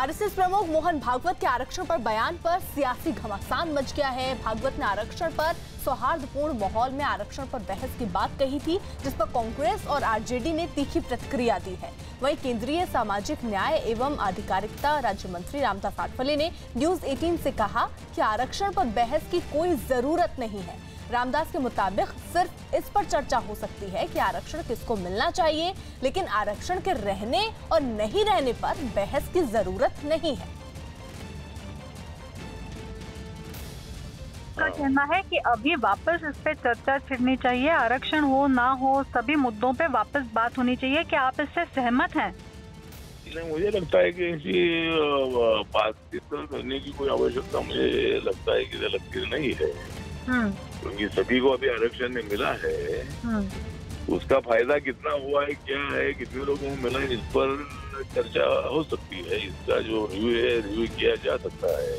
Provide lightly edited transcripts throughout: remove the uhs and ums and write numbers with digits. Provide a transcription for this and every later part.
RSS प्रमुख मोहन भागवत के आरक्षण पर बयान पर सियासी घमासान मच गया है। भागवत ने आरक्षण पर सौहार्दपूर्ण माहौल में आरक्षण पर बहस की बात कही थी, जिस पर कांग्रेस और आरजेडी ने तीखी प्रतिक्रिया दी है। वहीं केंद्रीय सामाजिक न्याय एवं आधिकारिकता राज्य मंत्री रामदास आठवले ने न्यूज 18 से कहा कि आरक्षण पर बहस की कोई जरूरत नहीं है। रामदास के मुताबिक सिर्फ इस पर चर्चा हो सकती है कि आरक्षण किसको मिलना चाहिए, लेकिन आरक्षण के रहने और नहीं रहने पर बहस की जरूरत नहीं है। का कहना है कि अभी वापस इस पे चर्चा छिड़नी चाहिए, आरक्षण हो ना हो सभी मुद्दों पे वापस बात होनी चाहिए। क्या आप इससे सहमत हैं? मुझे लगता है कि ऐसी बातचीत करने की कोई आवश्यकता मुझे लगता है कि लगती नहीं है, क्योंकि सभी को अभी आरक्षण मिला है। उसका फायदा कितना हुआ है, क्या है, कितने लोगों को मिला है, इस पर चर्चा हो सकती है। इसका जो रिव्यू है, रिव्यू किया जा सकता है।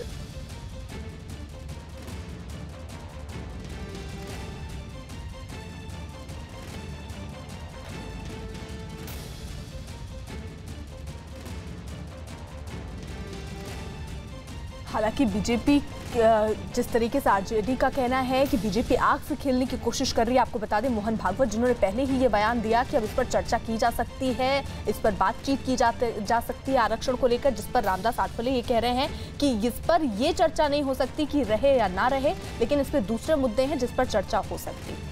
हालांकि बीजेपी जिस तरीके से आरजेडी का कहना है कि बीजेपी आग से खेलने की कोशिश कर रही है। आपको बता दें, मोहन भागवत जिन्होंने पहले ही ये बयान दिया कि अब इस पर चर्चा की जा सकती है, इस पर बातचीत की जा सकती है आरक्षण को लेकर, जिस पर रामदास आठवले ये कह रहे हैं कि इस पर ये चर्चा नहीं हो सकती कि रहे या ना रहे, लेकिन इस पर दूसरे मुद्दे हैं जिस पर चर्चा हो सकती है।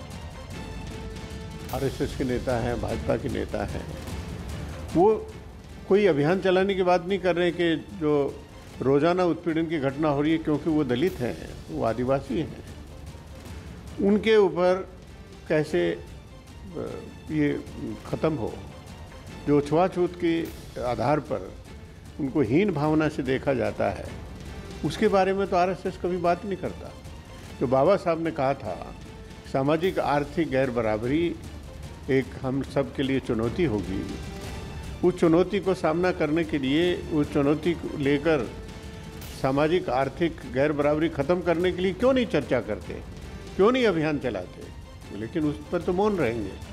आरएसएस के नेता हैं, भाजपा के नेता हैं, वो कोई अभियान चलाने की बात नहीं कर रहे कि जो रोजाना उत्पीड़न की घटना हो रही है, क्योंकि वो दलित हैं, वो आदिवासी हैं, उनके ऊपर कैसे ये ख़त्म हो। जो छुआछूत के आधार पर उनको हीन भावना से देखा जाता है, उसके बारे में तो आरएसएस कभी बात नहीं करता। जो बाबा साहब ने कहा था, सामाजिक आर्थिक गैर बराबरी एक हम सब के लिए चुनौती होगी, उस चुनौती को सामना करने के लिए, उस चुनौती को लेकर सामाजिक आर्थिक गैर बराबरी ख़त्म करने के लिए क्यों नहीं चर्चा करते, क्यों नहीं अभियान चलाते, लेकिन उस पर तो मौन रहेंगे।